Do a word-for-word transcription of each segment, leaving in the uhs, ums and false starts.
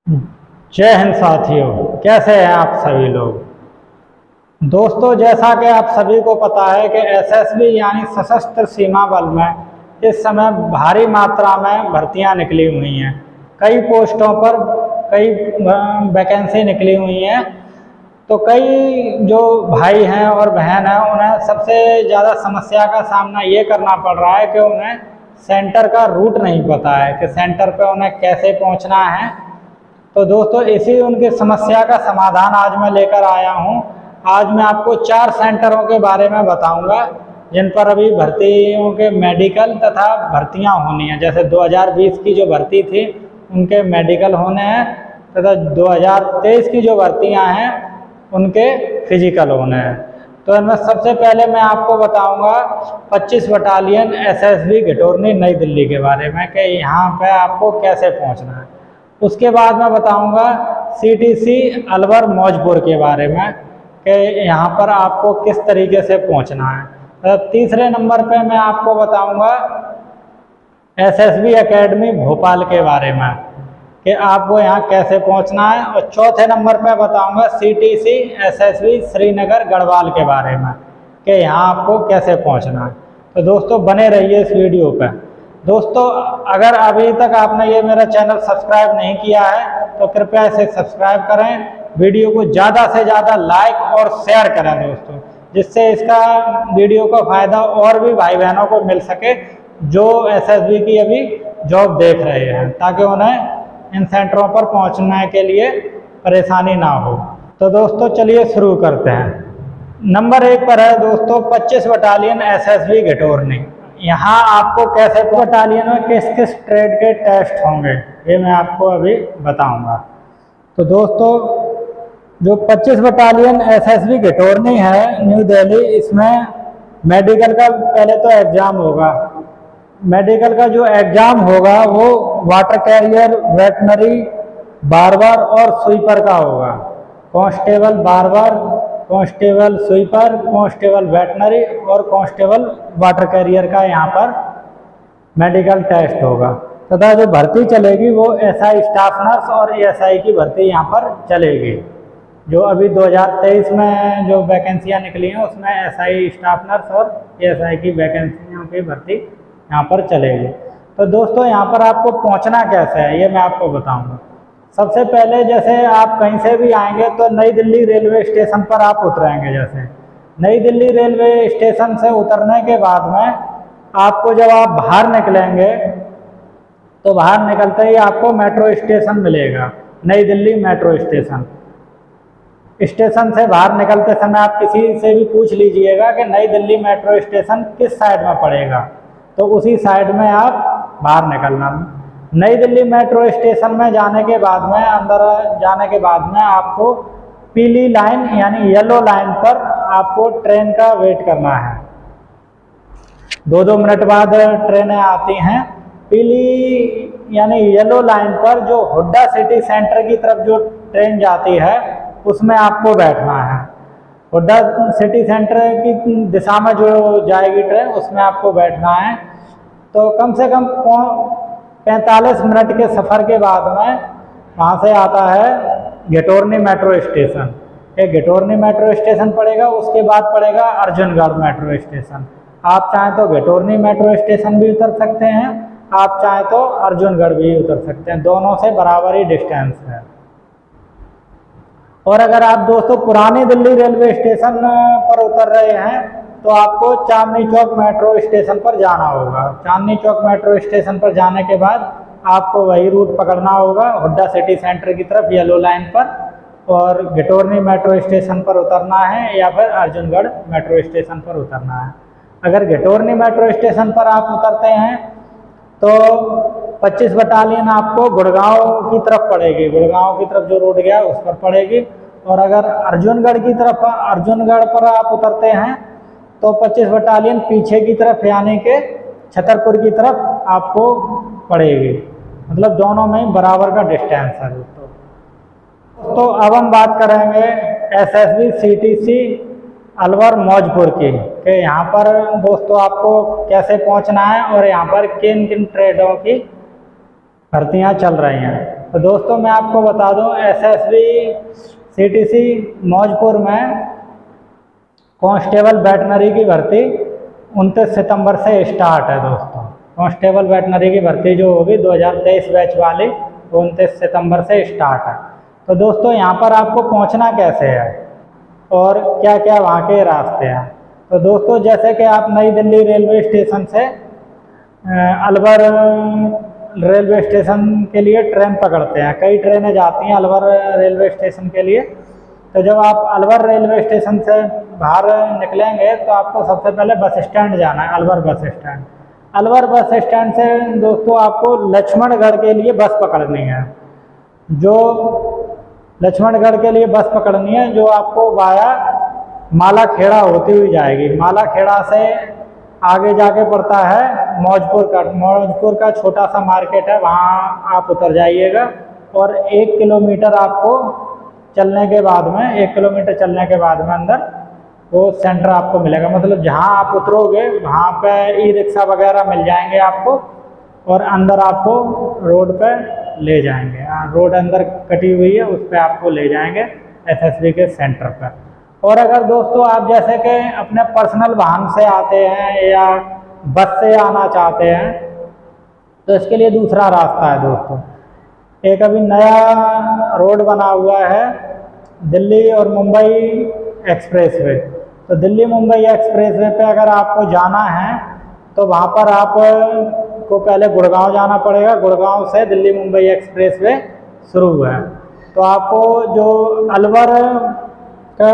जय हिंद साथियों, कैसे हैं आप सभी लोग। दोस्तों, जैसा कि आप सभी को पता है कि एसएसबी यानी सशस्त्र सीमा बल में इस समय भारी मात्रा में भर्तियां निकली हुई हैं। कई पोस्टों पर कई वैकेंसी निकली हुई हैं। तो कई जो भाई हैं और बहन हैं उन्हें सबसे ज़्यादा समस्या का सामना ये करना पड़ रहा है कि उन्हें सेंटर का रूट नहीं पता है कि सेंटर पे उन्हें कैसे पहुंचना है। तो दोस्तों, इसी उनकी समस्या का समाधान आज मैं लेकर आया हूं। आज मैं आपको चार सेंटरों के बारे में बताऊंगा जिन पर अभी भर्तियों के मेडिकल तथा भर्तियां होनी हैं। जैसे दो हज़ार बीस की जो भर्ती थी उनके मेडिकल होने हैं तथा दो हज़ार तेईस की जो भर्तियां हैं उनके फिजिकल होने हैं। तो इनमें सबसे पहले मैं आपको बताऊंगा पच्चीस बटालियन एसएसबी घिटोरनी नई दिल्ली के बारे में कि यहाँ पे आपको कैसे पहुँचना है। उसके बाद मैं बताऊंगा सीटीसी अलवर मौजपुर के बारे में कि यहाँ पर आपको किस तरीके से पहुँचना है। तो तीसरे नंबर पे मैं आपको बताऊंगा एसएसबी एकेडमी भोपाल के बारे में कि आपको यहाँ कैसे पहुँचना है। और चौथे नंबर पे बताऊंगा सीटीसी एसएसबी श्रीनगर गढ़वाल के बारे में कि यहाँ आपको कैसे पहुँचना है। तो दोस्तों, बने रहिए इस वीडियो पर। दोस्तों, अगर अभी तक आपने ये मेरा चैनल सब्सक्राइब नहीं किया है तो कृपया इसे सब्सक्राइब करें, वीडियो को ज़्यादा से ज़्यादा लाइक और शेयर करें दोस्तों, जिससे इसका वीडियो का फ़ायदा और भी भाई बहनों को मिल सके जो एसएसबी की अभी जॉब देख रहे हैं, ताकि उन्हें इन सेंटरों पर पहुंचने के लिए परेशानी ना हो। तो दोस्तों, चलिए शुरू करते हैं। नंबर एक पर है दोस्तों पच्चीस बटालियन एसएसबी घिटोरनी। यहाँ आपको कैसे बटालियन में किस किस ट्रेड के टेस्ट होंगे ये मैं आपको अभी बताऊंगा। तो दोस्तों, जो पच्चीस बटालियन एसएसबी घिटोरनी है न्यू दिल्ली, इसमें मेडिकल का पहले तो एग्ज़ाम होगा। मेडिकल का जो एग्ज़ाम होगा वो वाटर कैरियर, वेटनरी, बार्बर और स्वीपर का होगा। Constable barber, constable sweeper, constable veterinary और कांस्टेबल वाटर कैरियर का यहाँ पर मेडिकल टेस्ट होगा। तथा जो भर्ती चलेगी वो एसआई स्टाफ नर्स और एएसआई की भर्ती यहाँ पर चलेगी। जो अभी दो हज़ार तेईस में जो वैकेंसियाँ निकली हैं उसमें एसआई स्टाफ नर्स और एएसआई की वैकेंसियों की भर्ती यहाँ पर चलेगी। तो दोस्तों, यहाँ पर आपको पहुँचना कैसे है ये मैं आपको बताऊँगा। सबसे पहले जैसे आप कहीं से भी आएंगे तो नई दिल्ली रेलवे स्टेशन पर आप उतरेंगे। जैसे नई दिल्ली रेलवे स्टेशन से उतरने के बाद में आपको जब आप बाहर निकलेंगे तो बाहर निकलते ही आपको मेट्रो स्टेशन मिलेगा, नई दिल्ली मेट्रो स्टेशन। स्टेशन से बाहर निकलते समय आप किसी से भी पूछ लीजिएगा कि नई दिल्ली मेट्रो स्टेशन किस साइड में पड़ेगा, तो उसी साइड में आप बाहर निकलना। नई दिल्ली मेट्रो स्टेशन में जाने के बाद में अंदर जाने के बाद में आपको पीली लाइन यानी येलो लाइन पर आपको ट्रेन का वेट करना है। दो दो मिनट बाद ट्रेनें आती हैं। पीली यानी येलो लाइन पर जो हुड्डा सिटी सेंटर की तरफ जो ट्रेन जाती है उसमें आपको बैठना है। हुड्डा सिटी सेंटर की दिशा में जो जाएगी ट्रेन उसमें आपको बैठना है। तो कम से कम पैंतालीस मिनट के सफ़र के बाद में वहाँ से आता है घिटोरनी मेट्रो स्टेशन। एक घिटोरनी मेट्रो स्टेशन पड़ेगा, उसके बाद पड़ेगा अर्जुनगढ़ मेट्रो स्टेशन। आप चाहें तो घिटोरनी मेट्रो स्टेशन भी उतर सकते हैं, आप चाहें तो अर्जुनगढ़ भी उतर सकते हैं, दोनों से बराबर ही डिस्टेंस है। और अगर आप दोस्तों पुरानी दिल्ली रेलवे स्टेशन पर उतर रहे हैं तो आपको चांदनी चौक मेट्रो स्टेशन पर जाना होगा। चांदनी चौक मेट्रो स्टेशन पर जाने के बाद आपको वही रूट पकड़ना होगा हुड्डा सिटी सेंटर की तरफ येलो लाइन पर, और घिटोरनी मेट्रो स्टेशन पर उतरना है या फिर अर्जुनगढ़ मेट्रो स्टेशन पर उतरना है। अगर घिटोरनी मेट्रो स्टेशन पर आप उतरते हैं तो पच्चीस बटालियन आपको गुड़गांव की तरफ पड़ेगी, गुड़गांव की तरफ जो रोड गया उस पर पड़ेगी। और अगर अर्जुनगढ़ की तरफ अर्जुनगढ़ पर आप उतरते हैं तो पच्चीस बटालियन पीछे की तरफ यानी कि छतरपुर की तरफ आपको पड़ेगी। मतलब दोनों में बराबर का डिस्टेंस है दोस्तों। तो अब हम बात करेंगे एसएसबी सीटीसी अलवर मौजपुर की कि यहाँ पर दोस्तों आपको कैसे पहुँचना है और यहाँ पर किन किन ट्रेडों की भर्तियां चल रही हैं। तो दोस्तों मैं आपको बता दूं, एसएसबी सीटीसी मौजपुर में कांस्टेबल वेटनरी की भर्ती उनतीस सितंबर से स्टार्ट है दोस्तों। कांस्टेबल वेटनरी की भर्ती जो होगी दो हज़ार तेईस बैच वाली, उनतीस सितंबर से स्टार्ट है। तो दोस्तों यहाँ पर आपको पहुँचना कैसे है और क्या क्या वहाँ के रास्ते हैं। तो दोस्तों जैसे कि आप नई दिल्ली रेलवे स्टेशन से अलवर रेलवे स्टेशन के लिए ट्रेन पकड़ते हैं, कई ट्रेनें जाती हैं अलवर रेलवे स्टेशन के लिए। तो जब आप अलवर रेलवे स्टेशन से बाहर निकलेंगे तो आपको सबसे पहले बस स्टैंड जाना है, Alwar bus stand. Alwar bus stand से दोस्तों आपको लक्ष्मणगढ़ के लिए बस पकड़नी है, जो लक्ष्मणगढ़ के लिए बस पकड़नी है जो आपको वाया मालाखेड़ा होती हुई जाएगी। मालाखेड़ा से आगे जाके पड़ता है मौजपुर का मौजपुर का छोटा सा मार्केट है, वहाँ आप उतर जाइएगा और एक किलोमीटर आपको चलने के बाद में एक किलोमीटर चलने के बाद में अंदर वो सेंटर आपको मिलेगा। मतलब जहाँ आप उतरोगे वहाँ पे ई रिक्शा वगैरह मिल जाएंगे आपको और अंदर आपको रोड पे ले जाएंगे। रोड अंदर कटी हुई है, उस पर आपको ले जाएंगे एसएसबी के सेंटर पर। और अगर दोस्तों आप जैसे कि अपने पर्सनल वाहन से आते हैं या बस से आना चाहते हैं तो इसके लिए दूसरा रास्ता है दोस्तों। एक अभी नया रोड बना हुआ है दिल्ली और मुंबई एक्सप्रेस वे। तो दिल्ली मुंबई एक्सप्रेस वे पे अगर आपको जाना है तो वहाँ पर आप को पहले गुड़गांव जाना पड़ेगा। गुड़गांव से दिल्ली मुंबई एक्सप्रेस वे शुरू है। तो आपको जो अलवर का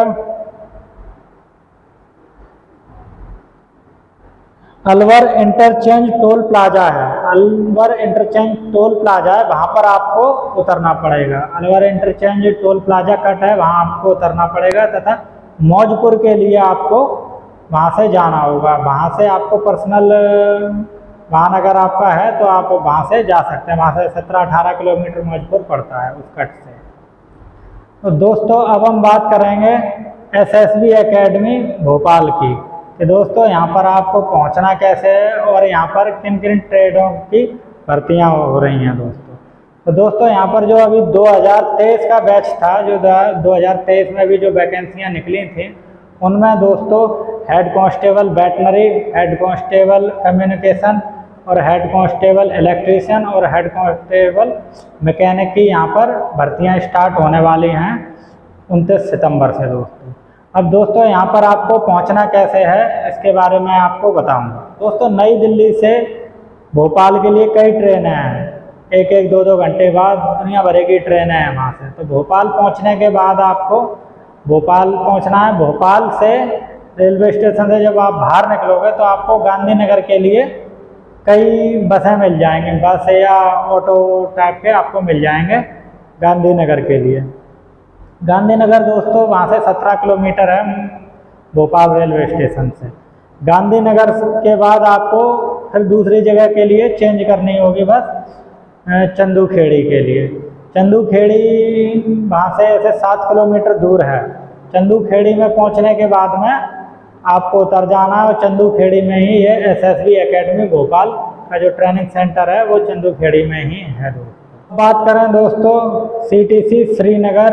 अलवर इंटरचेंज टोल प्लाजा है, अलवर इंटरचेंज टोल प्लाजा है, वहाँ पर आपको उतरना पड़ेगा। Alwar interchange toll plaza cut है, वहाँ आपको उतरना पड़ेगा तथा मौजपुर के लिए आपको वहाँ से जाना होगा। वहाँ से आपको पर्सनल वाहन अगर आपका है तो आप वहाँ से जा सकते हैं। वहाँ से सत्रह अठारह किलोमीटर मौजपुर पड़ता है उस कट से। तो दोस्तों अब हम बात करेंगे एसएसबी एकेडमी भोपाल की कि दोस्तों यहाँ पर आपको पहुँचना कैसे है और यहाँ पर किन किन ट्रेडों की भर्तियाँ हो रही हैं दोस्तों। तो दोस्तों यहाँ पर जो अभी दो हज़ार तेईस का बैच था, जो दो हज़ार तेईस में भी जो वैकेंसियाँ निकली थी उनमें दोस्तों head constable veterinary, head constable communication और हेड कांस्टेबल इलेक्ट्रीशियन और हेड कांस्टेबल मैकेनिक की यहाँ पर भर्तियाँ स्टार्ट होने वाली हैं उनतीस सितंबर से दोस्तों। अब दोस्तों यहाँ पर आपको पहुँचना कैसे है इसके बारे में आपको बताऊंगा। दोस्तों नई दिल्ली से भोपाल के लिए कई ट्रेनें हैं, एक एक दो दो घंटे बाद दुनिया भर की ट्रेनें हैं वहाँ से। तो भोपाल पहुँचने के बाद आपको भोपाल पहुँचना है। भोपाल से रेलवे स्टेशन से जब आप बाहर निकलोगे तो आपको गांधीनगर के लिए कई बसें मिल जाएंगी, बस या ऑटो टाइप के आपको मिल जाएंगे गांधीनगर के लिए। गांधीनगर दोस्तों वहाँ से सत्रह किलोमीटर है भोपाल रेलवे स्टेशन से। गांधीनगर के बाद आपको फिर दूसरी जगह के लिए चेंज करनी होगी बस चंदूखेड़ी के लिए। चंदूखेड़ी वहाँ से ऐसे सात किलोमीटर दूर है। चंदूखेड़ी में पहुँचने के बाद में आपको उतर जाना है और चंदूखेड़ी में ही ये एसएसबी एकेडमी भोपाल का जो ट्रेनिंग सेंटर है वो चंदूखेड़ी में ही है दोस्तों। बात करें दोस्तों सीटीसी श्रीनगर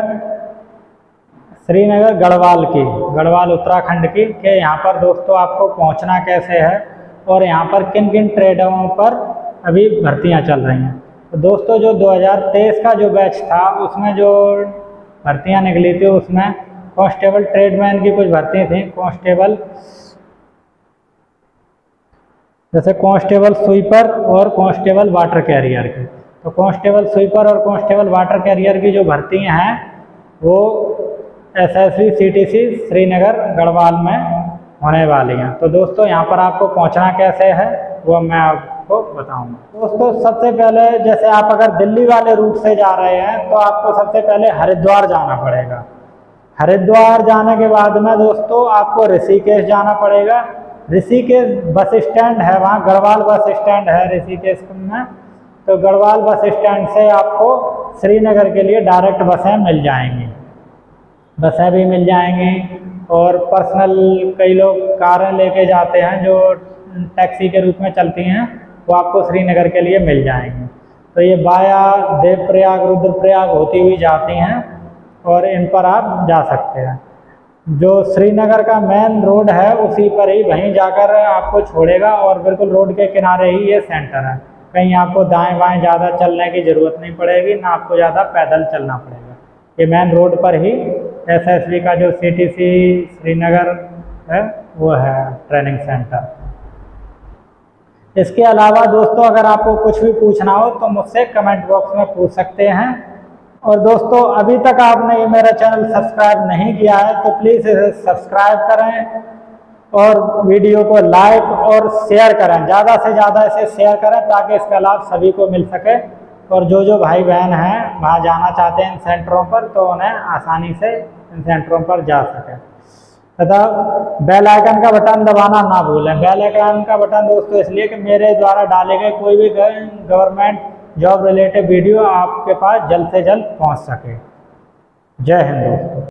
श्रीनगर गढ़वाल की, गढ़वाल उत्तराखंड की, कि यहाँ पर दोस्तों आपको पहुँचना कैसे है और यहाँ पर किन किन ट्रेडों पर अभी भर्तियाँ चल रही हैं। तो दोस्तों जो दो हज़ार तेईस का जो बैच था उसमें जो भर्तियाँ निकली थी उसमें कांस्टेबल ट्रेडमैन की कुछ भर्ती थी, कांस्टेबल जैसे कांस्टेबल स्वीपर और कांस्टेबल वाटर कैरियर की। तो कांस्टेबल स्वीपर और कांस्टेबल वाटर कैरियर की जो भर्तियाँ हैं वो एसएसबी सीटीसी श्रीनगर गढ़वाल में होने वाली हैं। तो दोस्तों यहाँ पर आपको पहुँचना कैसे है वो मैं आपको बताऊंगा। दोस्तों सबसे पहले जैसे आप अगर दिल्ली वाले रूट से जा रहे हैं तो आपको सबसे पहले हरिद्वार जाना पड़ेगा। हरिद्वार जाने के बाद में दोस्तों आपको ऋषिकेश जाना पड़ेगा। ऋषिकेश बस स्टैंड है, वहाँ गढ़वाल बस स्टैंड है ऋषिकेश में। तो गढ़वाल बस स्टैंड से आपको श्रीनगर के लिए डायरेक्ट बसें मिल जाएंगी, बसें भी मिल जाएंगी और पर्सनल कई लोग कारें लेके जाते हैं जो टैक्सी के रूप में चलती हैं, वो आपको श्रीनगर के लिए मिल जाएंगी। तो ये वाया देवप्रयाग रुद्रप्रयाग होती हुई जाती हैं और इन पर आप जा सकते हैं। जो श्रीनगर का मेन रोड है उसी पर ही, वहीं जाकर आपको छोड़ेगा और बिल्कुल रोड के किनारे ही ये सेंटर है। कहीं आपको दाएं बाएं ज़्यादा चलने की ज़रूरत नहीं पड़ेगी, ना आपको ज़्यादा पैदल चलना पड़ेगा। ये मेन रोड पर ही एसएसबी का जो सीटीसी श्रीनगर है वो है ट्रेनिंग सेंटर। इसके अलावा दोस्तों अगर आपको कुछ भी पूछना हो तो मुझसे कमेंट बॉक्स में पूछ सकते हैं। और दोस्तों अभी तक आपने ये मेरा चैनल सब्सक्राइब नहीं किया है तो प्लीज़ इसे सब्सक्राइब करें और वीडियो को लाइक और शेयर करें, ज़्यादा से ज़्यादा इसे शेयर करें ताकि इसका लाभ सभी को मिल सके। और जो जो भाई बहन हैं वहाँ जाना चाहते हैं इन सेंटरों पर तो उन्हें आसानी से इन सेंटरों पर जा सकें। तथा बेल आइकन का बटन दबाना ना भूलें। बेल आइकन का बटन दोस्तों इसलिए कि मेरे द्वारा डाले गए कोई भी गवर्नमेंट जॉब रिलेटेड वीडियो आपके पास जल्द से जल्द पहुंच सके। जय हिंद दोस्तों।